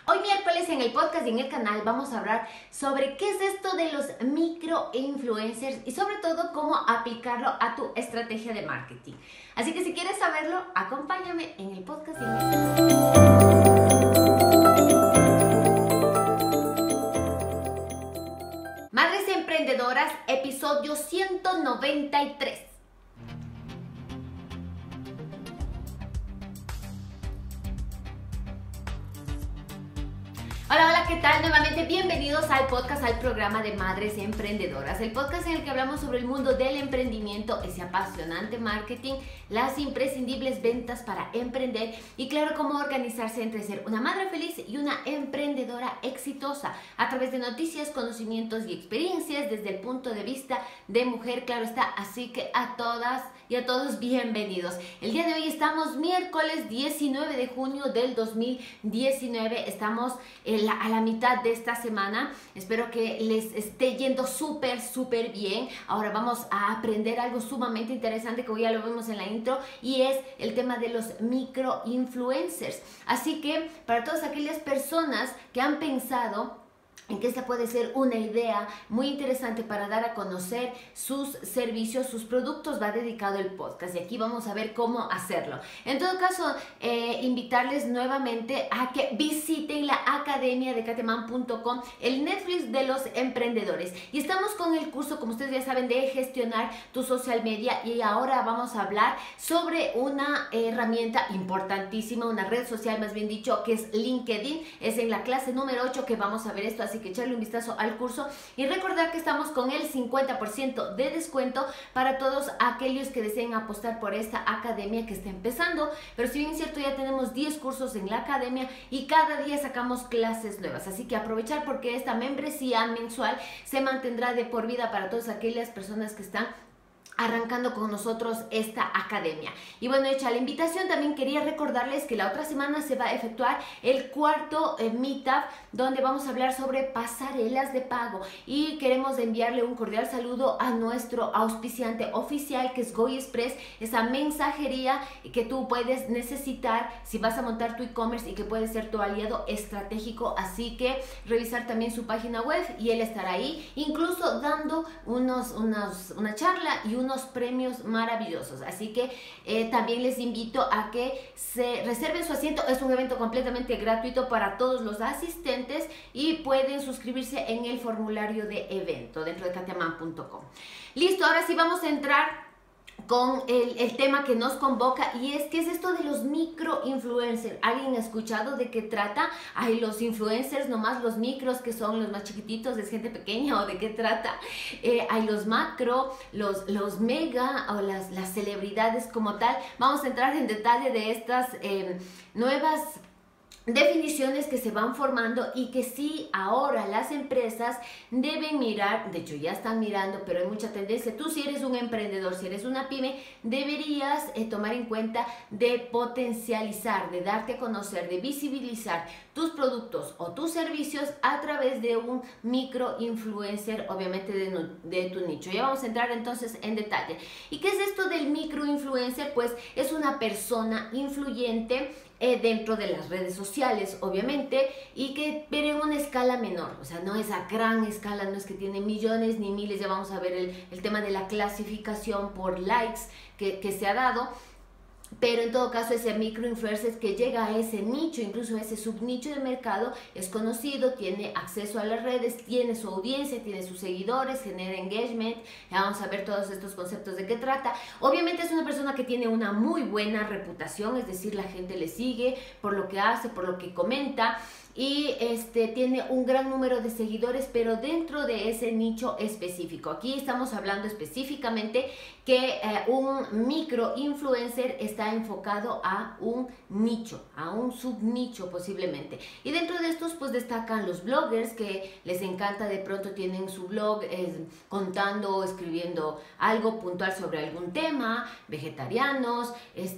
Hoy miércoles en el podcast y en el canal vamos a hablar sobre qué es esto de los microinfluencers y sobre todo cómo aplicarlo a tu estrategia de marketing. Así que si quieres saberlo, acompáñame en el podcast y en el canal. Madres Emprendedoras, episodio 193. Hola, ¿qué tal? Nuevamente bienvenidos al podcast, al programa de Madres Emprendedoras, el podcast en el que hablamos sobre el mundo del emprendimiento, ese apasionante marketing, las imprescindibles ventas para emprender y claro, cómo organizarse entre ser una madre feliz y una emprendedora exitosa a través de noticias, conocimientos y experiencias desde el punto de vista de mujer, claro está, así que a todas y a todos bienvenidos. El día de hoy estamos miércoles 19 de junio del 2019, estamos a la mitad de esta semana. Espero que les esté yendo súper bien. Ahora vamos a aprender algo sumamente interesante que hoy ya lo vemos en la intro y es el tema de los microinfluencers. Así que para todas aquellas personas que han pensado en que esta puede ser una idea muy interesante para dar a conocer sus servicios, sus productos, va dedicado el podcast y aquí vamos a ver cómo hacerlo. En todo caso, invitarles nuevamente a que visiten la academia de kateman.com, el Netflix de los emprendedores. Y estamos con el curso, como ustedes ya saben, de gestionar tu social media y ahora vamos a hablar sobre una herramienta importantísima, una red social más bien dicho, que es LinkedIn. Es en la clase número 8 que vamos a ver esto, así que echarle un vistazo al curso y recordar que estamos con el 50% de descuento para todos aquellos que deseen apostar por esta academia que está empezando, pero si bien es cierto ya tenemos 10 cursos en la academia y cada día sacamos clases nuevas, así que aprovechar porque esta membresía mensual se mantendrá de por vida para todas aquellas personas que están arrancando con nosotros esta academia. Y bueno, hecha la invitación, también quería recordarles que la otra semana se va a efectuar el cuarto meetup donde vamos a hablar sobre pasarelas de pago y queremos enviarle un cordial saludo a nuestro auspiciante oficial que es GoExpress, esa mensajería que tú puedes necesitar si vas a montar tu e-commerce y que puede ser tu aliado estratégico, así que revisar también su página web y él estará ahí, incluso dando una charla y unos premios maravillosos, así que también les invito a que se reserven su asiento. Es un evento completamente gratuito para todos los asistentes y pueden suscribirse en el formulario de evento dentro de kateman.com. Listo, ahora sí vamos a entrar con el tema que nos convoca y es ¿qué es esto de los microinfluencers? ¿Alguien ha escuchado de qué trata? Hay los influencers, nomás los micros que son los más chiquititos, es gente pequeña, o de qué trata. Hay los macro, los mega o las celebridades como tal. Vamos a entrar en detalle de estas nuevas definiciones que se van formando y que sí ahora las empresas deben mirar, de hecho ya están mirando, pero hay mucha tendencia. Tú si eres un emprendedor, si eres una pyme, deberías tomar en cuenta de potencializar, de darte a conocer, de visibilizar tus productos o tus servicios a través de un microinfluencer, obviamente de tu nicho. Ya vamos a entrar entonces en detalle. ¿Y qué es esto del microinfluencer? Pues es una persona influyente dentro de las redes sociales, obviamente, y que pero en una escala menor, o sea, no es a gran escala, no es que tiene millones ni miles. Ya vamos a ver el tema de la clasificación por likes que se ha dado. Pero en todo caso ese microinfluencer que llega a ese nicho, incluso a ese subnicho de mercado, es conocido, tiene acceso a las redes, tiene su audiencia, tiene sus seguidores, genera engagement. Ya vamos a ver todos estos conceptos de qué trata. Obviamente es una persona que tiene una muy buena reputación, es decir, la gente le sigue por lo que hace, por lo que comenta y tiene un gran número de seguidores, pero dentro de ese nicho específico. Aquí estamos hablando específicamente que un microinfluencer está enfocado a un nicho, a un subnicho posiblemente. Y dentro de estos pues destacan los bloggers que les encanta, de pronto tienen su blog contando o escribiendo algo puntual sobre algún tema, vegetarianos,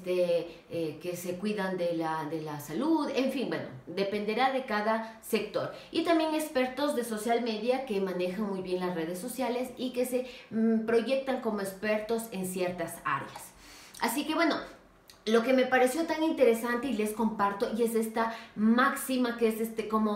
que se cuidan de la salud, en fin, bueno, dependerá de cada sector. Y también expertos de social media que manejan muy bien las redes sociales y que se proyectan como expertos en ciertas áreas. Así que bueno, lo que me pareció tan interesante y les comparto, y es esta máxima que es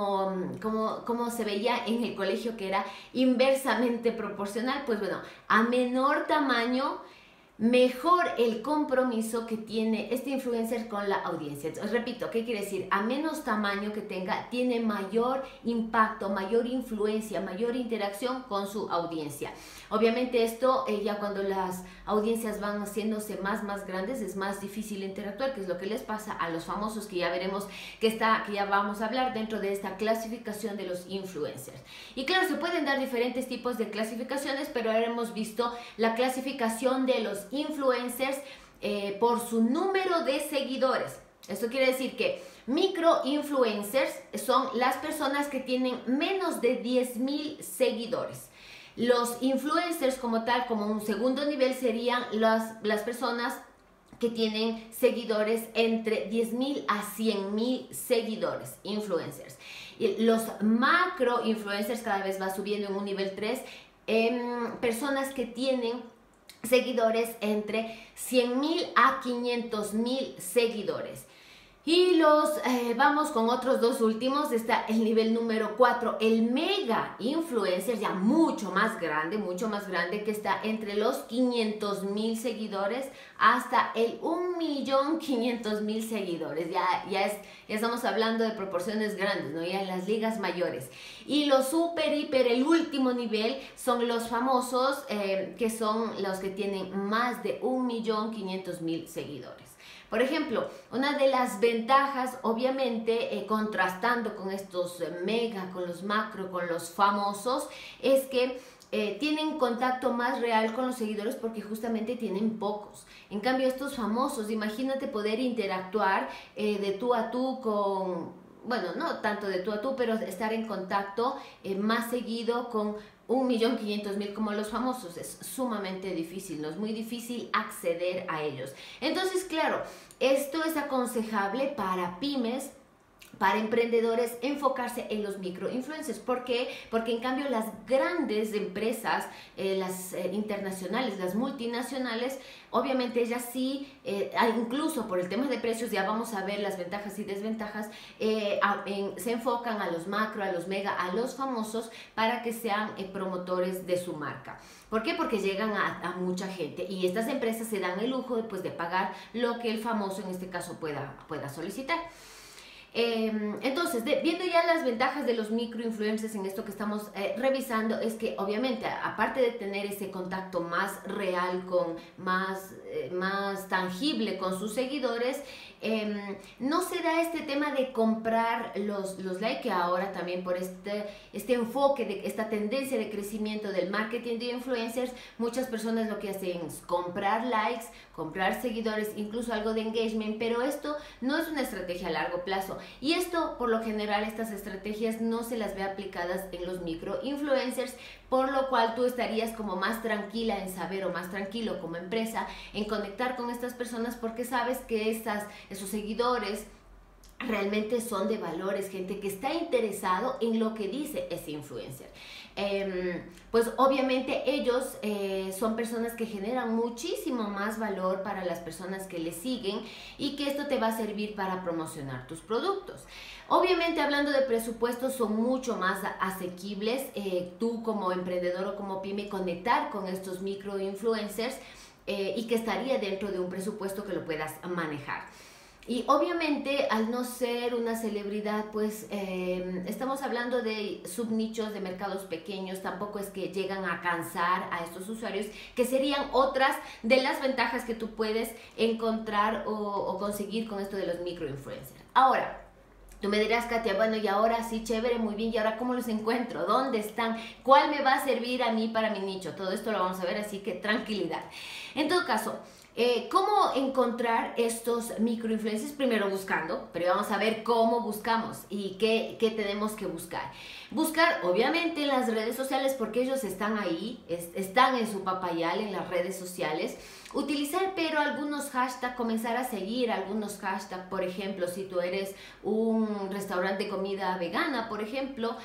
como se veía en el colegio, que era inversamente proporcional. Pues bueno, a menor tamaño, mejor el compromiso que tiene este influencer con la audiencia. Entonces, repito, ¿qué quiere decir? A menos tamaño que tenga, tiene mayor impacto, mayor influencia, mayor interacción con su audiencia. Obviamente esto, ya cuando las audiencias van haciéndose más grandes, es más difícil interactuar, que es lo que les pasa a los famosos, que ya veremos que ya vamos a hablar dentro de esta clasificación de los influencers. Y claro, se pueden dar diferentes tipos de clasificaciones, pero ahora hemos visto la clasificación de los influencers por su número de seguidores. Esto quiere decir que micro-influencers son las personas que tienen menos de 10,000 seguidores. Los influencers como tal, como un segundo nivel, serían las personas que tienen seguidores entre 10,000 a 100,000 seguidores, influencers. Y los macro influencers cada vez va subiendo en un nivel 3, personas que tienen seguidores entre 100,000 a 500,000 seguidores. Y vamos con otros dos últimos. Está el nivel número 4, el mega influencer, ya mucho más grande, que está entre los 500,000 seguidores hasta el 1,500,000 seguidores. Ya estamos hablando de proporciones grandes, ¿no? Ya en las ligas mayores. Y los super, hiper, el último nivel son los famosos, que son los que tienen más de 1,500,000 seguidores. Por ejemplo, una de las ventajas, obviamente, contrastando con estos mega, con los macro, con los famosos, es que tienen contacto más real con los seguidores porque justamente tienen pocos. En cambio, estos famosos, imagínate poder interactuar de tú a tú con, bueno, no tanto de tú a tú, pero estar en contacto más seguido con 1,500,000 como los famosos. Es sumamente difícil, ¿no? Es muy difícil acceder a ellos. Entonces, claro, esto es aconsejable para pymes, para emprendedores, enfocarse en los microinfluencers. ¿Por qué? Porque en cambio las grandes empresas, las internacionales, las multinacionales, obviamente ellas sí, incluso por el tema de precios, ya vamos a ver las ventajas y desventajas, se enfocan a los macro, a los mega, a los famosos, para que sean promotores de su marca. ¿Por qué? Porque llegan a mucha gente, y estas empresas se dan el lujo de pagar lo que el famoso en este caso pueda solicitar. Entonces, viendo ya las ventajas de los microinfluencers en esto que estamos revisando, es que obviamente, aparte de tener ese contacto más real, más tangible con sus seguidores, no se da este tema de comprar los likes, que ahora también por este enfoque, de esta tendencia de crecimiento del marketing de influencers, muchas personas lo que hacen es comprar likes, comprar seguidores, incluso algo de engagement, pero esto no es una estrategia a largo plazo. Y esto, por lo general, estas estrategias no se las ve aplicadas en los microinfluencers, por lo cual tú estarías como más tranquila en saber, o más tranquilo como empresa, en conectar con estas personas, porque sabes que esos seguidores realmente son de valores, gente que está interesado en lo que dice ese influencer. Pues obviamente ellos son personas que generan muchísimo más valor para las personas que les siguen, y que esto te va a servir para promocionar tus productos. Obviamente, hablando de presupuestos, son mucho más asequibles. Tú como emprendedor o como pyme, conectar con estos microinfluencers, y que estaría dentro de un presupuesto que lo puedas manejar. Y obviamente, al no ser una celebridad, pues estamos hablando de subnichos, de mercados pequeños. Tampoco es que llegan a cansar a estos usuarios, que serían otras de las ventajas que tú puedes encontrar o conseguir con esto de los microinfluencers. Ahora, tú me dirás, Katia, bueno, y ahora sí, chévere, muy bien, ¿y ahora cómo los encuentro? ¿Dónde están? ¿Cuál me va a servir a mí para mi nicho? Todo esto lo vamos a ver, así que tranquilidad. En todo caso, ¿cómo encontrar estos microinfluencers? Primero buscando, pero vamos a ver cómo buscamos y qué tenemos que buscar. Buscar, obviamente, en las redes sociales, porque ellos están ahí, están en su papayal, en las redes sociales. Utilizar, pero algunos hashtags, comenzar a seguir algunos hashtags. Por ejemplo, si tú eres un restaurante de comida vegana, por ejemplo,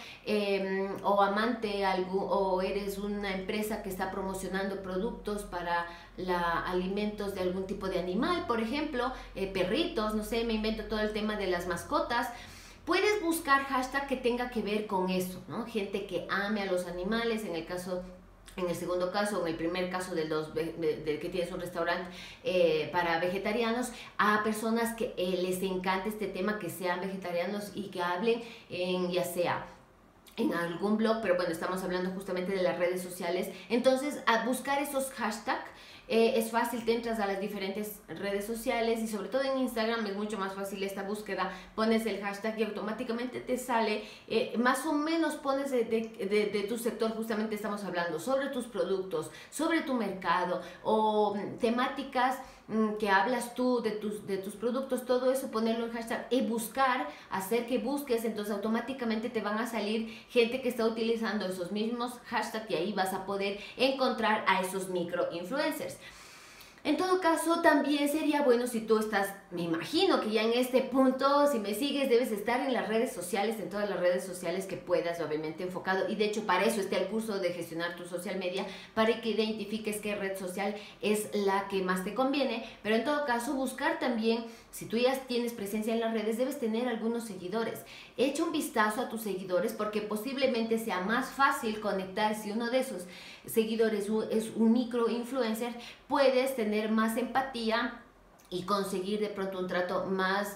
o amante, o eres una empresa que está promocionando productos para elementos de algún tipo de animal, por ejemplo, perritos, no sé, me invento todo el tema de las mascotas. Puedes buscar hashtag que tenga que ver con eso, ¿no? Gente que ame a los animales, en el segundo caso, en el primer caso de que tienes un restaurante para vegetarianos, a personas que les encanta este tema, que sean vegetarianos y que hablen ya sea en algún blog, pero bueno, estamos hablando justamente de las redes sociales. Entonces, a buscar esos hashtags es fácil, te entras a las diferentes redes sociales y sobre todo en Instagram es mucho más fácil esta búsqueda. Pones el hashtag y automáticamente te sale, más o menos pones de tu sector, justamente estamos hablando sobre tus productos, sobre tu mercado o temáticas que hablas tú de tus productos, todo eso, ponerlo en hashtag y buscar, hacer que busques, entonces automáticamente te van a salir gente que está utilizando esos mismos hashtags y ahí vas a poder encontrar a esos micro influencers. En todo caso, también sería bueno si tú estás, me imagino que ya en este punto, si me sigues, debes estar en las redes sociales, en todas las redes sociales que puedas, obviamente enfocado, y de hecho para eso está el curso de gestionar tu social media, para que identifiques qué red social es la que más te conviene, pero en todo caso buscar también, si tú ya tienes presencia en las redes, debes tener algunos seguidores. Echa un vistazo a tus seguidores porque posiblemente sea más fácil conectar. Si uno de esos seguidores es un micro influencer, puedes tener más empatía y conseguir de pronto un trato más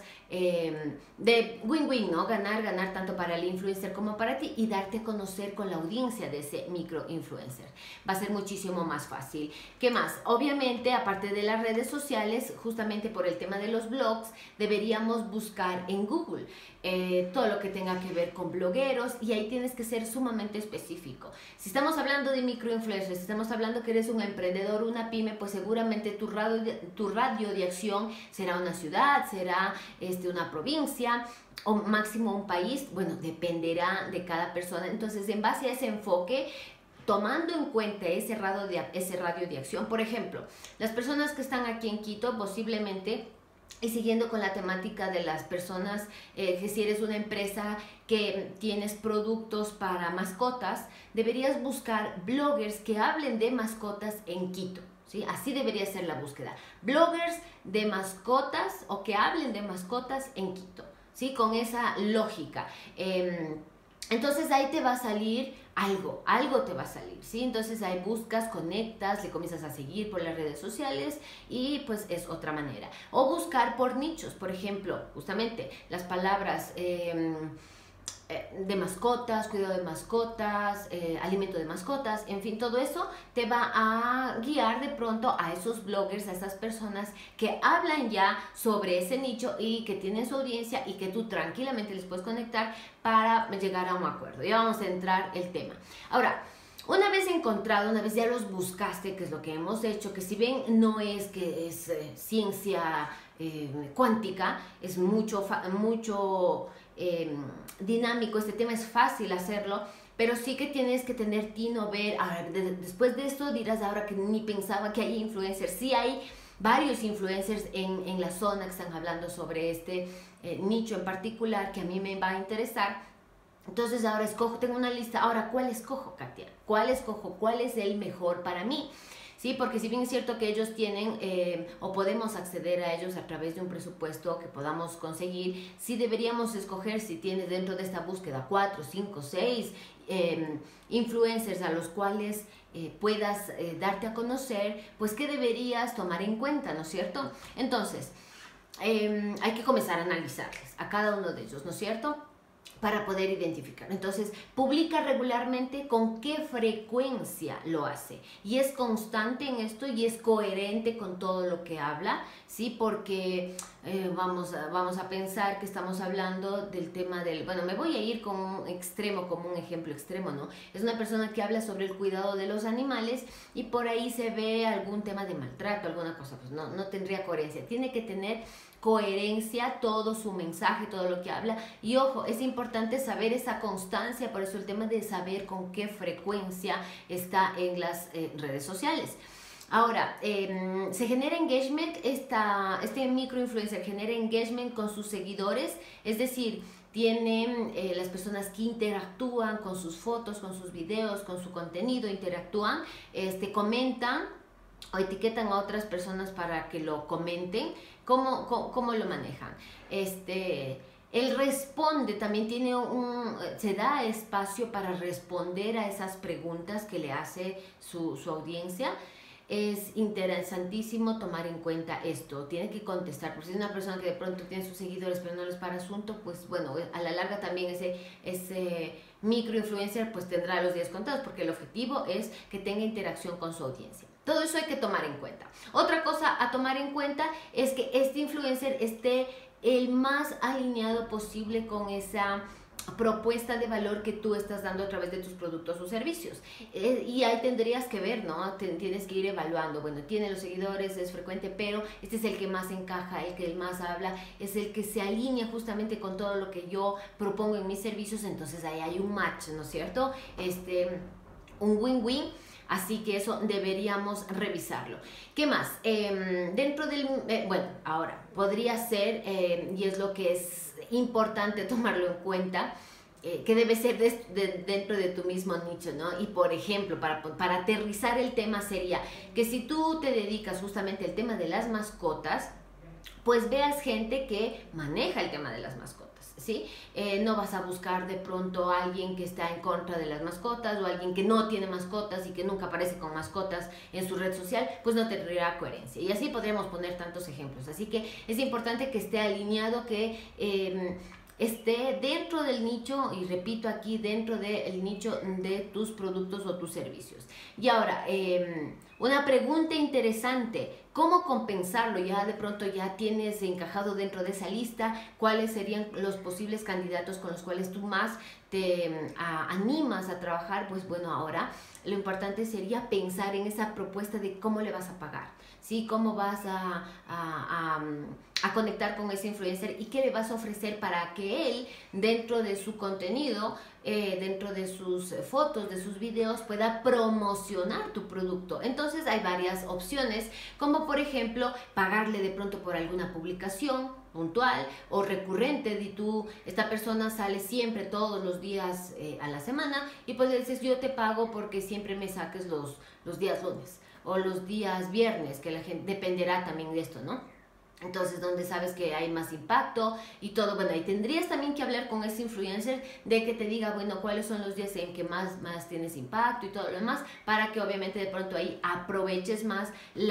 de win-win, ¿no? Ganar tanto para el influencer como para ti y darte a conocer con la audiencia de ese micro influencer. Va a ser muchísimo más fácil. ¿Qué más? Obviamente, aparte de las redes sociales, justamente por el tema de los blogs, deberíamos buscar en Google todo lo que tenga que ver con blogueros y ahí tienes que ser sumamente específico. Si estamos hablando de microinfluencers, si estamos hablando que eres un emprendedor, una pyme, pues seguramente tu radio de acción será una ciudad, será una provincia o máximo un país. Bueno, dependerá de cada persona. Entonces, en base a ese enfoque, tomando en cuenta ese radio de acción, por ejemplo, las personas que están aquí en Quito posiblemente, y siguiendo con la temática de las personas, que si eres una empresa que tienes productos para mascotas, deberías buscar bloggers que hablen de mascotas en Quito, ¿sí? Así debería ser la búsqueda. Bloggers de mascotas o que hablen de mascotas en Quito, ¿sí? Con esa lógica. Entonces ahí te va a salir algo te va a salir, ¿sí? Entonces ahí buscas, conectas, le comienzas a seguir por las redes sociales y pues es otra manera. O buscar por nichos, por ejemplo, justamente las palabras de mascotas, cuidado de mascotas, alimento de mascotas, en fin, todo eso te va a guiar de pronto a esos bloggers, a esas personas que hablan ya sobre ese nicho y que tienen su audiencia y que tú tranquilamente les puedes conectar para llegar a un acuerdo. Ya vamos a entrar el tema. Ahora, una vez encontrado, una vez ya los buscaste, que es lo que hemos hecho, que si bien no es que es ciencia cuántica, es mucho dinámico, este tema es fácil hacerlo, pero sí que tienes que tener tino, ver, ahora, después de esto dirás ahora que ni pensaba que hay influencers. Sí hay varios influencers en la zona que están hablando sobre este nicho en particular que a mí me va a interesar. Entonces ahora escojo, tengo una lista, ahora ¿cuál escojo, Katia? ¿Cuál escojo? ¿Cuál es el mejor para mí? Sí, porque si bien es cierto que ellos tienen o podemos acceder a ellos a través de un presupuesto que podamos conseguir, sí deberíamos escoger, si tienes dentro de esta búsqueda 4, 5, 6 influencers a los cuales puedas darte a conocer, pues ¿qué deberías tomar en cuenta, ¿no es cierto? Entonces, hay que comenzar a analizarles a cada uno de ellos, ¿no es cierto?, para poder identificar. Entonces, publica regularmente, con qué frecuencia lo hace. Y es constante en esto y es coherente con todo lo que habla, ¿sí? Porque vamos a pensar que estamos hablando del tema del... Bueno, me voy a ir con un extremo, como un ejemplo extremo, ¿no? Es una persona que habla sobre el cuidado de los animales y por ahí se ve algún tema de maltrato, alguna cosa, pues no tendría coherencia. Tiene que tener coherencia todo su mensaje, todo lo que habla. Y ojo, es importante saber esa constancia, por eso el tema de saber con qué frecuencia está en las redes sociales. Ahora, se genera engagement, este microinfluencer genera engagement con sus seguidores, es decir, tienen las personas que interactúan con sus fotos, con sus videos, con su contenido, interactúan, comentan, o etiquetan a otras personas para que lo comenten, ¿cómo lo manejan? Él responde, también se da espacio para responder a esas preguntas que le hace su audiencia. Es interesantísimo tomar en cuenta esto, tiene que contestar, porque si es una persona que de pronto tiene sus seguidores pero no les para asunto, pues bueno, a la larga también ese microinfluencer pues tendrá los días contados, porque el objetivo es que tenga interacción con su audiencia. Todo eso hay que tomar en cuenta. Otra cosa a tomar en cuenta es que este influencer esté el más alineado posible con esa propuesta de valor que tú estás dando a través de tus productos o servicios. Y ahí tendrías que ver, ¿no? Tienes que ir evaluando. Bueno, tiene los seguidores, es frecuente, pero este es el que más encaja, el que más habla, es el que se alinea justamente con todo lo que yo propongo en mis servicios. Entonces ahí hay un match, ¿no es cierto? Un win-win. Así que eso deberíamos revisarlo. ¿Qué más? Dentro del... bueno, ahora, podría ser, y es lo que es importante tomarlo en cuenta, que debe ser dentro de tu mismo nicho, ¿no? Y por ejemplo, para aterrizar el tema sería que si tú te dedicas justamente al tema de las mascotas, pues veas gente que maneja el tema de las mascotas, ¿sí? No vas a buscar de pronto a alguien que está en contra de las mascotas o alguien que no tiene mascotas y que nunca aparece con mascotas en su red social, pues no tendrá coherencia. Y así podríamos poner tantos ejemplos. Así que es importante que esté alineado, que esté dentro del nicho, y repito aquí, dentro del nicho de tus productos o tus servicios. Y ahora, una pregunta interesante: ¿cómo compensarlo? Ya de pronto ya tienes encajado dentro de esa lista cuáles serían los posibles candidatos con los cuales tú más te animas a trabajar. Pues bueno, ahora lo importante sería pensar en esa propuesta de cómo le vas a pagar, ¿sí? Cómo vas a conectar con ese influencer y qué le vas a ofrecer para que él, dentro de su contenido, dentro de sus fotos, de sus videos, pueda promocionar tu producto. Entonces hay varias opciones, como por ejemplo pagarle de pronto por alguna publicación puntual o recurrente, y esta persona sale siempre todos los días a la semana, y pues le dices: yo te pago porque siempre me saques los días lunes o los días viernes, que la gente dependerá también de esto, ¿no? Entonces, donde sabes que hay más impacto y todo. Bueno, ahí tendrías también que hablar con ese influencer de que te diga, bueno, cuáles son los días en que más tienes impacto y todo lo demás, para que obviamente de pronto ahí aproveches más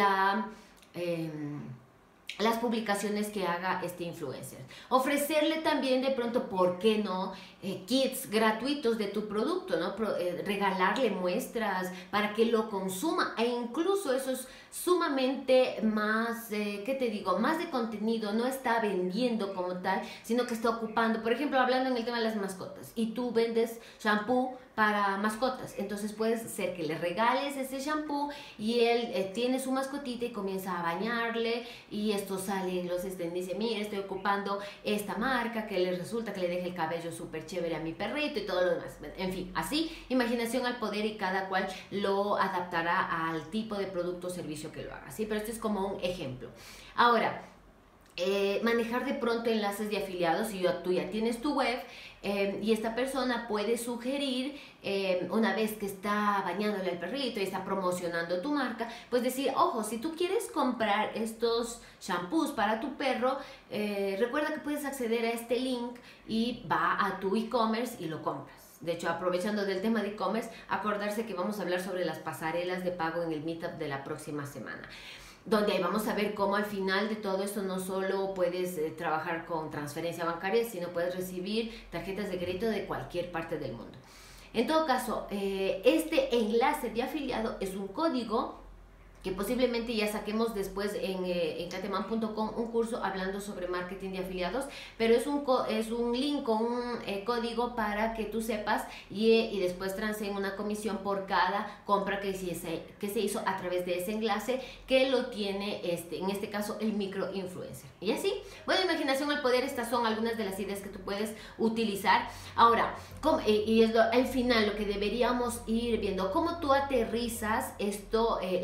las publicaciones que haga este influencer. Ofrecerle también de pronto, ¿por qué no?, kits gratuitos de tu producto, ¿no? Regalarle muestras para que lo consuma, e incluso eso es sumamente más, ¿qué te digo?, más de contenido. No está vendiendo como tal, sino que está ocupando. Por ejemplo, hablando en el tema de las mascotas, y tú vendes shampoo para mascotas, entonces puede ser que le regales ese shampoo y él tiene su mascotita y comienza a bañarle, y esto sale en los dice: mire, estoy ocupando esta marca que le resulta que le deja el cabello súper chévere a mi perrito y todo lo demás. En fin, así, imaginación al poder, y cada cual lo adaptará al tipo de producto o servicio que lo haga, ¿sí? Pero este es como un ejemplo. Ahora, manejar de pronto enlaces de afiliados. Si tú ya tienes tu web, y esta persona puede sugerir, una vez que está bañándole al perrito y está promocionando tu marca, pues decir: ojo, si tú quieres comprar estos shampoos para tu perro, recuerda que puedes acceder a este link y va a tu e-commerce y lo compras. De hecho, aprovechando del tema de e-commerce, acordarse que vamos a hablar sobre las pasarelas de pago en el Meetup de la próxima semana, donde ahí vamos a ver cómo al final de todo esto no solo puedes trabajar con transferencia bancaria, sino puedes recibir tarjetas de crédito de cualquier parte del mundo. En todo caso, este enlace de afiliado es un código que posiblemente ya saquemos después en cateman.com un curso hablando sobre marketing de afiliados, pero es un link con un código para que tú sepas y después transeen una comisión por cada compra que se hizo a través de ese enlace, que lo tiene en este caso el microinfluencer. Y así, bueno, imaginación al poder, estas son algunas de las ideas que tú puedes utilizar. Ahora, y es al final lo que deberíamos ir viendo: cómo tú aterrizas esto, la utilización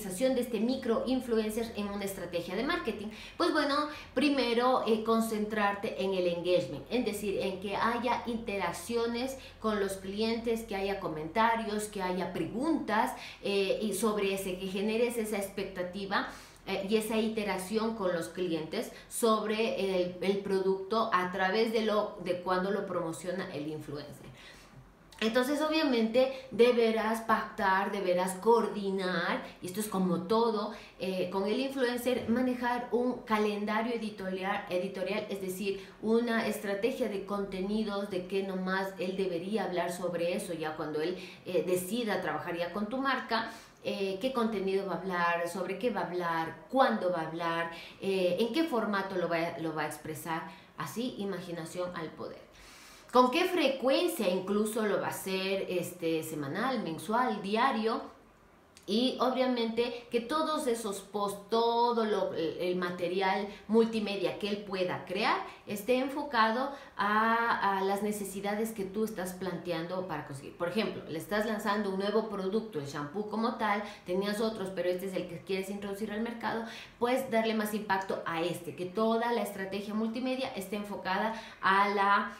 utilización de este microinfluencer en una estrategia de marketing? Pues bueno, primero concentrarte en el engagement, es decir, en que haya interacciones con los clientes, que haya comentarios, que haya preguntas y sobre ese, que generes esa expectativa y esa iteración con los clientes sobre el producto a través de cuando lo promociona el influencer. Entonces obviamente deberás pactar, deberás coordinar, y esto es como todo, con el influencer, manejar un calendario editorial, es decir, una estrategia de contenidos, de qué nomás él debería hablar sobre eso ya cuando él decida trabajar ya con tu marca. Qué contenido va a hablar, sobre qué va a hablar, cuándo va a hablar, en qué formato lo va a expresar. Así, imaginación al poder. ¿Con qué frecuencia incluso lo va a hacer semanal, mensual, diario? Y obviamente que todos esos posts, todo el material multimedia que él pueda crear esté enfocado a las necesidades que tú estás planteando para conseguir. Por ejemplo, le estás lanzando un nuevo producto, el shampoo como tal, tenías otros, pero este es el que quieres introducir al mercado, pues darle más impacto a que toda la estrategia multimedia esté enfocada a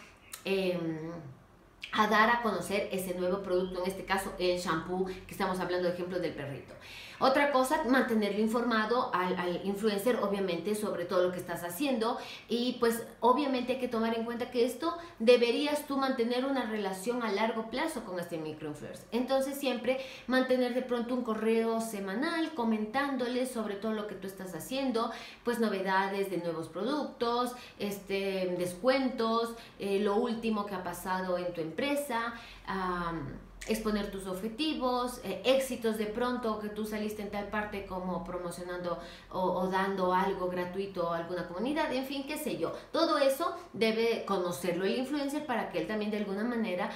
dar a conocer ese nuevo producto, en este caso el shampoo, que estamos hablando de ejemplo del perrito. Otra cosa, mantenerlo informado al influencer, obviamente, sobre todo lo que estás haciendo. Y pues obviamente hay que tomar en cuenta que esto deberías tú mantener una relación a largo plazo con este microinfluencer. Entonces siempre mantener de pronto un correo semanal comentándole sobre todo lo que tú estás haciendo, pues novedades de nuevos productos, descuentos, lo último que ha pasado en tu empresa, exponer tus objetivos, éxitos de pronto que tú saliste en tal parte como promocionando o dando algo gratuito a alguna comunidad, en fin, qué sé yo. Todo eso debe conocerlo el influencer para que él también de alguna manera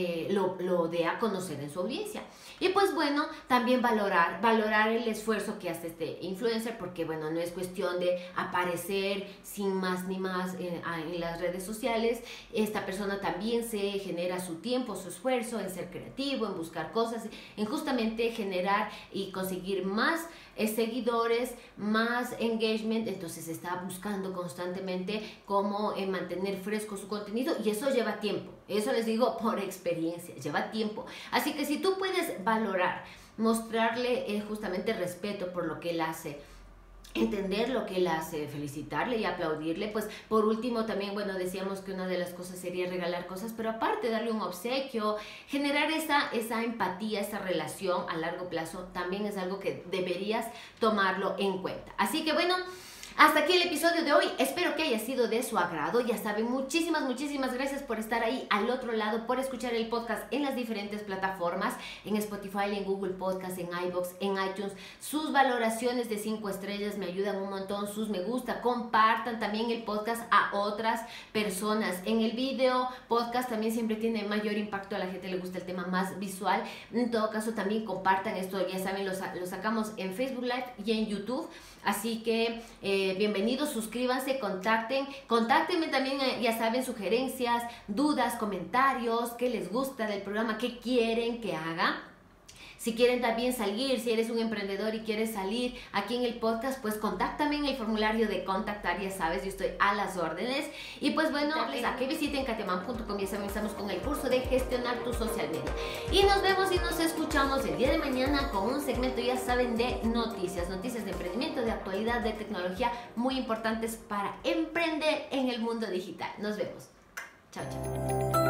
lo dé a conocer en su audiencia. Y pues bueno, también valorar el esfuerzo que hace este influencer, porque bueno, no es cuestión de aparecer sin más ni más en las redes sociales. Esta persona también se genera su tiempo, su esfuerzo en ser creativo, en buscar cosas, en justamente generar y conseguir más seguidores, más engagement. Entonces está buscando constantemente cómo mantener fresco su contenido, y eso lleva tiempo, eso les digo por experiencia, lleva tiempo. Así que si tú puedes valorar, mostrarle justamente respeto por lo que él hace, entender lo que él hace, felicitarle y aplaudirle, pues por último también, bueno, decíamos que una de las cosas sería regalar cosas, pero aparte darle un obsequio, generar esa empatía, esa relación a largo plazo, también es algo que deberías tomarlo en cuenta. Así que bueno, hasta aquí el episodio de hoy, espero que haya sido de su agrado. Ya saben, muchísimas gracias por estar ahí al otro lado, por escuchar el podcast en las diferentes plataformas, en Spotify, en Google Podcast, en iVoox, en iTunes. Sus valoraciones de 5 estrellas me ayudan un montón, sus me gusta, compartan también el podcast a otras personas. En el video podcast también siempre tiene mayor impacto, a la gente le gusta el tema más visual. En todo caso también compartan esto, ya saben, lo sacamos en Facebook Live y en YouTube. Así que bienvenidos, suscríbanse, contáctenme también, ya saben, sugerencias, dudas, comentarios, qué les gusta del programa, qué quieren que haga. Si quieren también salir, si eres un emprendedor y quieres salir aquí en el podcast, pues contáctame en el formulario de contactar, ya sabes, yo estoy a las órdenes. Y pues bueno, a que visiten kateman.com, ya saben, estamos con el curso de gestionar tu social media. Y nos vemos y nos escuchamos el día de mañana con un segmento, ya saben, de noticias de emprendimiento, de actualidad, de tecnología, muy importantes para emprender en el mundo digital. Nos vemos. Chao, chao.